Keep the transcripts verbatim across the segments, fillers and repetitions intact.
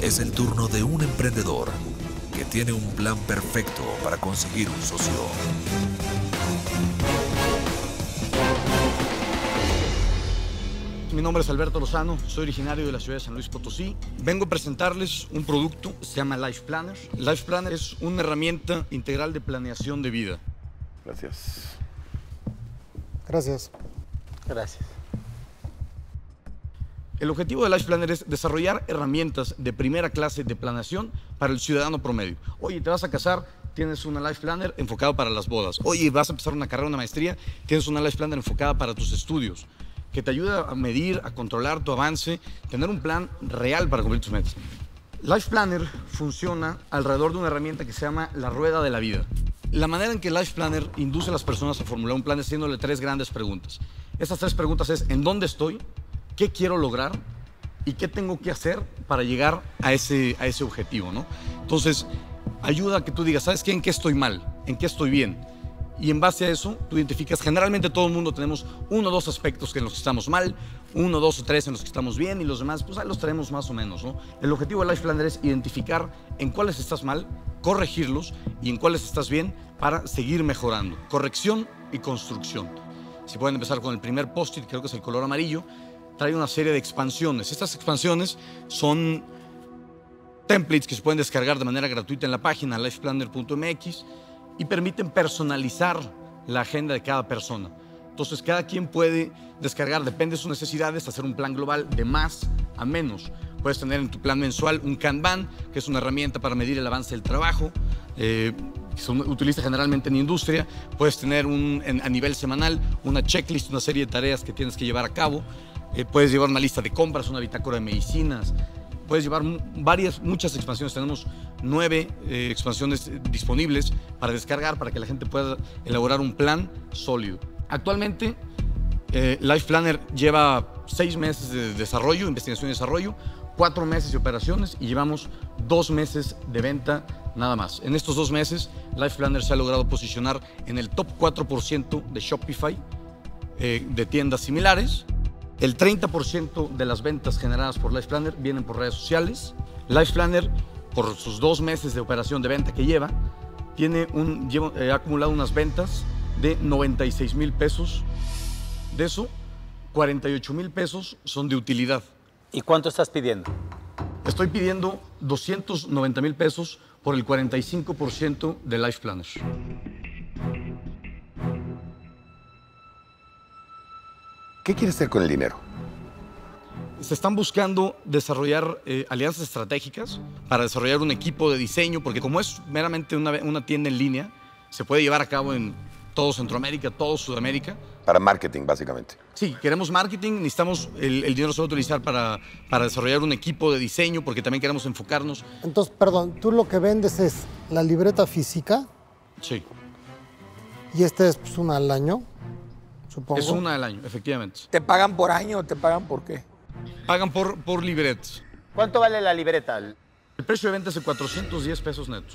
Es el turno de un emprendedor que tiene un plan perfecto para conseguir un socio. Mi nombre es Alberto Lozano, soy originario de la ciudad de San Luis Potosí. Vengo a presentarles un producto, se llama Life Planner. Life Planner es una herramienta integral de planeación de vida. Gracias. Gracias. Gracias. El objetivo de Life Planner es desarrollar herramientas de primera clase de planeación para el ciudadano promedio. Oye, te vas a casar, tienes una Life Planner enfocada para las bodas. Oye, vas a empezar una carrera, una maestría, tienes una Life Planner enfocada para tus estudios, que te ayuda a medir, a controlar tu avance, tener un plan real para cumplir tus metas. Life Planner funciona alrededor de una herramienta que se llama la rueda de la vida. La manera en que Life Planner induce a las personas a formular un plan es haciéndole tres grandes preguntas. Esas tres preguntas es: ¿en dónde estoy? ¿Qué quiero lograr? ¿Y qué tengo que hacer para llegar a ese, a ese objetivo, ¿no? Entonces, ayuda a que tú digas, ¿sabes qué? ¿En qué estoy mal? ¿En qué estoy bien? Y en base a eso, tú identificas, generalmente todo el mundo tenemos uno o dos aspectos en los que estamos mal, uno, dos o tres en los que estamos bien, y los demás, pues ahí los tenemos más o menos, ¿no? El objetivo de Life Planner es identificar en cuáles estás mal, corregirlos, y en cuáles estás bien para seguir mejorando. Corrección y construcción. Si pueden empezar con el primer post-it, creo que es el color amarillo, trae una serie de expansiones. Estas expansiones son templates que se pueden descargar de manera gratuita en la página life planner punto m x y permiten personalizar la agenda de cada persona. Entonces, cada quien puede descargar, depende de sus necesidades, hacer un plan global de más a menos. Puedes tener en tu plan mensual un Kanban, que es una herramienta para medir el avance del trabajo, eh, que se utiliza generalmente en industria. Puedes tener un, en, a nivel semanal una checklist, una serie de tareas que tienes que llevar a cabo. Eh, puedes llevar una lista de compras, una bitácora de medicinas. Puedes llevar varias, muchas expansiones. Tenemos nueve eh, expansiones disponibles para descargar, para que la gente pueda elaborar un plan sólido. Actualmente, eh, Life Planner lleva seis meses de desarrollo, investigación y desarrollo, cuatro meses de operaciones y llevamos dos meses de venta nada más. En estos dos meses, Life Planner se ha logrado posicionar en el top cuatro por ciento de Shopify, eh, de tiendas similares. El treinta por ciento de las ventas generadas por Life Planner vienen por redes sociales. Life Planner, por sus dos meses de operación de venta que lleva, tiene un, lleva, eh, ha acumulado unas ventas de noventa y seis mil pesos. De eso, cuarenta y ocho mil pesos son de utilidad. ¿Y cuánto estás pidiendo? Estoy pidiendo doscientos noventa mil pesos por el cuarenta y cinco por ciento de Life Planner. ¿Qué quieres hacer con el dinero? Se están buscando desarrollar eh, alianzas estratégicas para desarrollar un equipo de diseño, porque como es meramente una, una tienda en línea, se puede llevar a cabo en todo Centroamérica, todo Sudamérica. Para marketing, básicamente. Sí, queremos marketing, necesitamos, el, el dinero se va a utilizar para, para desarrollar un equipo de diseño, porque también queremos enfocarnos. Entonces, perdón, tú lo que vendes es la libreta física. Sí. Y esta es pues, una al año, supongo. Es una al año, efectivamente. ¿Te pagan por año o te pagan por qué? Pagan por, por libretas. ¿Cuánto vale la libreta? El precio de venta es de cuatrocientos diez pesos netos.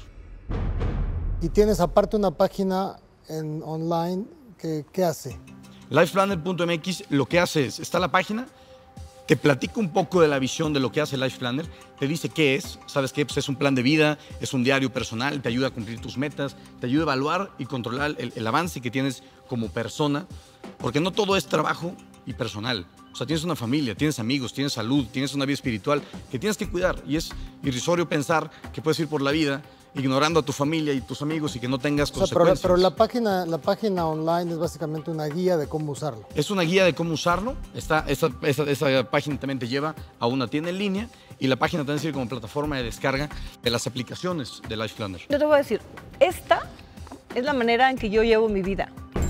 Y tienes aparte una página en online que ¿qué hace? life planner punto m x lo que hace es, está la página, te platica un poco de la visión de lo que hace Life Planner, te dice qué es, sabes qué, pues es un plan de vida, es un diario personal, te ayuda a cumplir tus metas, te ayuda a evaluar y controlar el, el avance que tienes como persona, porque no todo es trabajo y personal. O sea, tienes una familia, tienes amigos, tienes salud, tienes una vida espiritual que tienes que cuidar, y es irrisorio pensar que puedes ir por la vida ignorando a tu familia y tus amigos y que no tengas O sea, pero, consecuencias. pero la página, la página online es básicamente una guía de cómo usarlo. Es una guía de cómo usarlo. Está, esa, esa, esa página también te lleva a una tienda en línea, y la página también sirve como plataforma de descarga de las aplicaciones de Life Planner. Yo te voy a decir, esta es la manera en que yo llevo mi vida.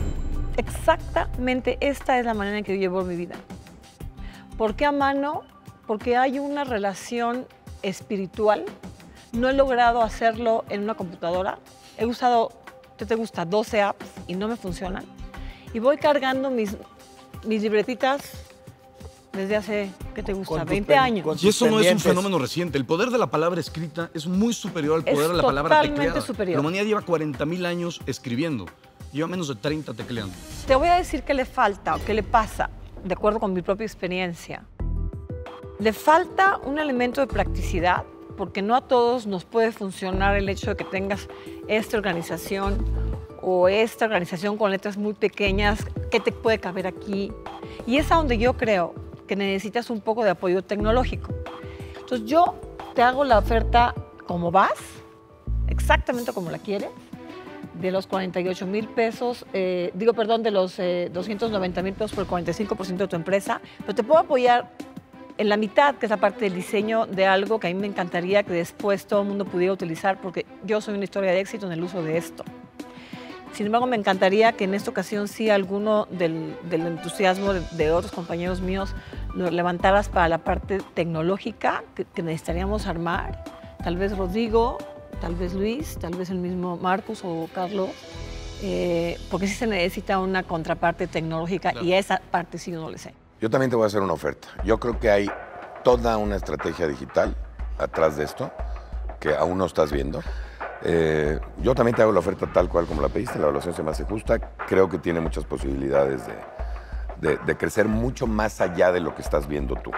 Exactamente esta es la manera en que yo llevo mi vida. ¿Por qué a mano? Porque hay una relación espiritual. No he logrado hacerlo en una computadora. He usado, ¿qué te gusta? doce apps y no me funcionan. Y voy cargando mis, mis libretitas desde hace, ¿qué te gusta? veinte años. Y eso no es un fenómeno reciente. El poder de la palabra escrita es muy superior al poder de la palabra tecleada. Es totalmente superior. La humanidad lleva cuarenta mil años escribiendo. Lleva menos de treinta tecleando. Te voy a decir qué le falta o qué le pasa, de acuerdo con mi propia experiencia. Le falta un elemento de practicidad porque no a todos nos puede funcionar el hecho de que tengas esta organización o esta organización con letras muy pequeñas, ¿qué te puede caber aquí? Y es a donde yo creo que necesitas un poco de apoyo tecnológico. Entonces yo te hago la oferta como vas, exactamente como la quieres, de los cuarenta y ocho mil pesos, eh, digo, perdón, de los eh, doscientos noventa mil pesos por el cuarenta y cinco por ciento de tu empresa, pero te puedo apoyar en la mitad, que es la parte del diseño de algo que a mí me encantaría que después todo el mundo pudiera utilizar, porque yo soy una historia de éxito en el uso de esto. Sin embargo, me encantaría que en esta ocasión sí alguno del, del entusiasmo de, de otros compañeros míos lo levantaras para la parte tecnológica que, que necesitaríamos armar. Tal vez Rodrigo, tal vez Luis, tal vez el mismo Marcus o Carlos, eh, porque sí se necesita una contraparte tecnológica, claro. Y esa parte sí yo no le sé. Yo también te voy a hacer una oferta. Yo creo que hay toda una estrategia digital atrás de esto que aún no estás viendo. Eh, yo también te hago la oferta tal cual como la pediste, la evaluación se me hace justa. Creo que tiene muchas posibilidades de, de, de crecer mucho más allá de lo que estás viendo tú.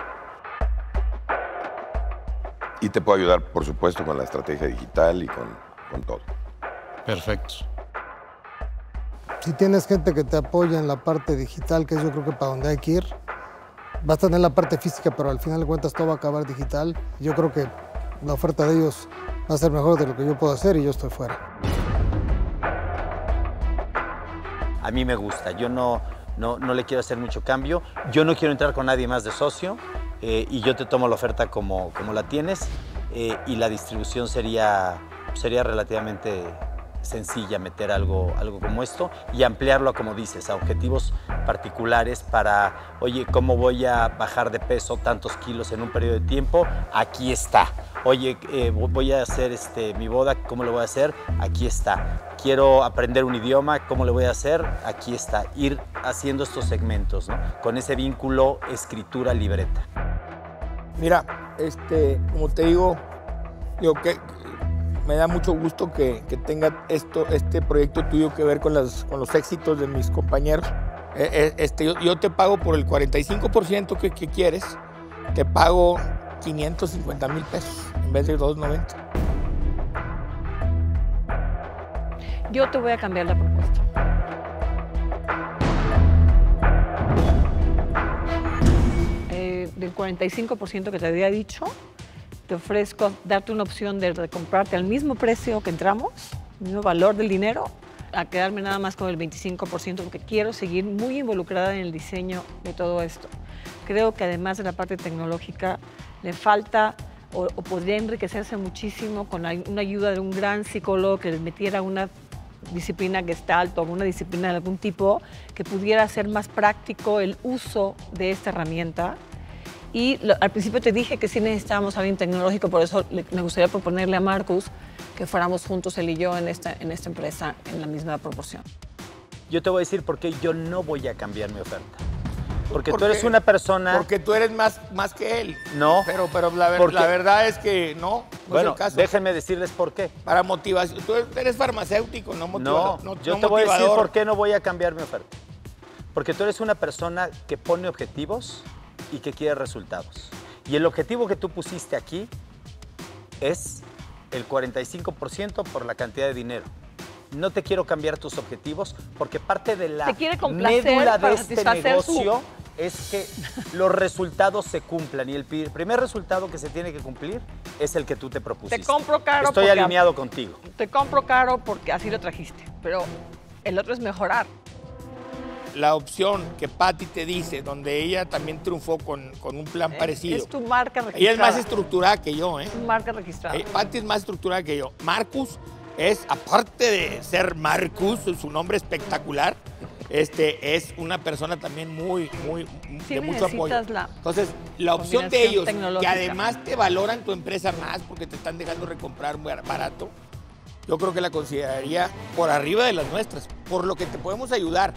Y te puedo ayudar, por supuesto, con la estrategia digital y con, con todo. Perfecto. Si tienes gente que te apoya en la parte digital, que es yo creo que para donde hay que ir, vas a tener la parte física, pero al final de cuentas todo va a acabar digital. Yo creo que la oferta de ellos va a ser mejor de lo que yo puedo hacer y yo estoy fuera. A mí me gusta, yo no, no, no le quiero hacer mucho cambio, yo no quiero entrar con nadie más de socio. Eh, y yo te tomo la oferta como, como la tienes eh, y la distribución sería, sería relativamente sencilla, meter algo, algo como esto y ampliarlo, como dices, a objetivos particulares para, oye, ¿cómo voy a bajar de peso tantos kilos en un periodo de tiempo? Aquí está. Oye, eh, voy a hacer este, mi boda, ¿cómo lo voy a hacer? Aquí está. Quiero aprender un idioma, ¿cómo le voy a hacer? Aquí está. Ir haciendo estos segmentos, ¿no? Con ese vínculo escritura-libreta. Mira, este, como te digo, digo que me da mucho gusto que, que tenga esto, este proyecto tuyo que ver con, las, con los éxitos de mis compañeros. Eh, este, yo, yo te pago por el cuarenta y cinco por ciento que, que quieres, te pago quinientos cincuenta mil pesos en vez de doscientos noventa. Yo te voy a cambiar la propuesta. Eh, del cuarenta y cinco por ciento que te había dicho, te ofrezco darte una opción de, de comprarte al mismo precio que entramos, el mismo valor del dinero, a quedarme nada más con el veinticinco por ciento porque quiero seguir muy involucrada en el diseño de todo esto. Creo que además de la parte tecnológica, le falta o, o podría enriquecerse muchísimo con una ayuda de un gran psicólogo que les metiera una disciplina Gestalt o una disciplina de algún tipo que pudiera hacer más práctico el uso de esta herramienta. Y lo, al principio te dije que sí necesitábamos a alguien tecnológico, por eso le, me gustaría proponerle a Marcus que fuéramos juntos él y yo en esta, en esta empresa en la misma proporción. Yo te voy a decir por qué yo no voy a cambiar mi oferta. Porque ¿Por tú eres qué? una persona... Porque tú eres más, más que él. No. Pero, pero la, ver, Porque- la verdad es que no, no Bueno, es el caso. déjenme decirles por qué. Para motivación. Tú eres farmacéutico, no No, motivador. No, yo no te voy a decir motivador. por qué no voy a cambiar mi oferta. Porque tú eres una persona que pone objetivos y que quiere resultados. Y el objetivo que tú pusiste aquí es el cuarenta y cinco por ciento por la cantidad de dinero. No te quiero cambiar tus objetivos porque parte de la Te quiere complacer médula de para este satisfacer su- negocio es que los resultados se cumplan. Y el pi- primer resultado que se tiene que cumplir es el que tú te propusiste. Te compro caro Estoy porque- alineado contigo. Te compro caro porque así lo trajiste, pero el otro es mejorar. La opción que Patty te dice, donde ella también triunfó con, con un plan parecido. Es tu marca registrada. Ella es más estructurada que yo, ¿eh? Es tu marca registrada. Eh, Patty es más estructurada que yo. Marcus es, aparte de ser Marcus, su nombre espectacular, este, es una persona también muy, muy, Sí de mucho apoyo. necesitas la Entonces, la opción de combinación ellos, que tecnológica. además te valoran tu empresa más porque te están dejando recomprar muy barato, yo creo que la consideraría por arriba de las nuestras, por lo que te podemos ayudar.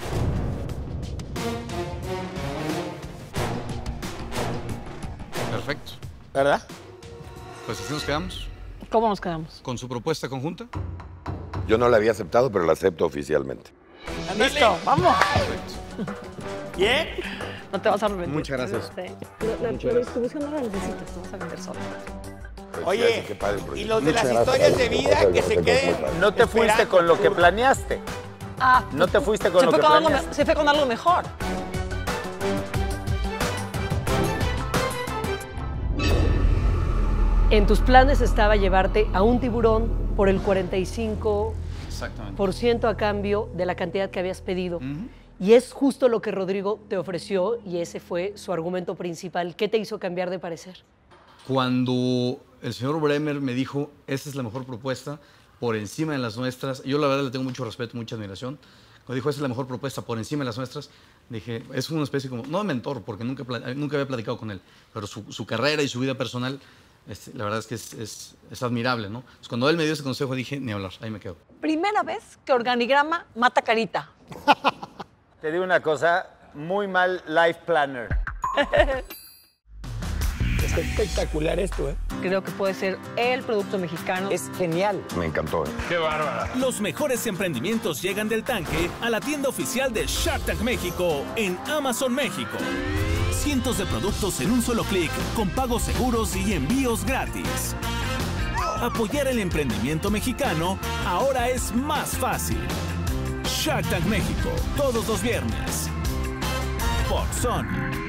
Perfecto. ¿Verdad? Pues así nos quedamos. ¿Cómo nos quedamos? Con su propuesta conjunta. Yo no la había aceptado, pero la acepto oficialmente. Listo, vamos. ¿Bien? No te vas a arrepentir. Muchas gracias. Sí. La, la- la distribución no la necesitas, te vas a vender solo. Oye, qué padre proyecto. y los de las Muchas historias gracias. de vida que se queden. No te fuiste esperando con lo tu que turno. planeaste. Ah, No te fuiste con se lo fue que con algo me- planeaste. Se fue con algo mejor. En tus planes estaba llevarte a un tiburón por el cuarenta y cinco Exactamente. por ciento a cambio de la cantidad que habías pedido. Y es justo lo que Rodrigo te ofreció y ese fue su argumento principal. ¿Qué te hizo cambiar de parecer? Cuando el señor Bremer me dijo, esta es la mejor propuesta por encima de las nuestras, yo la verdad le tengo mucho respeto, mucha admiración. Cuando dijo, esta es la mejor propuesta por encima de las nuestras, dije, es una especie como, no de mentor, porque nunca, pla- nunca había platicado con él, pero su, su carrera y su vida personal, este, la verdad es que es, es, es admirable, ¿no? Entonces, cuando él me dio ese consejo, dije, ni hablar, ahí me quedo. Primera vez que organigrama mata carita. Te digo una cosa, muy mal life planner. Es espectacular esto, ¿eh? Creo que puede ser el producto mexicano. Es genial. Me encantó. ¿eh? Los mejores emprendimientos llegan del tanque a la tienda oficial de Shark Tank México en Amazon México. Cientos de productos en un solo clic, con pagos seguros y envíos gratis. Apoyar el emprendimiento mexicano ahora es más fácil. Shark Tank México, todos los viernes. Por Sony.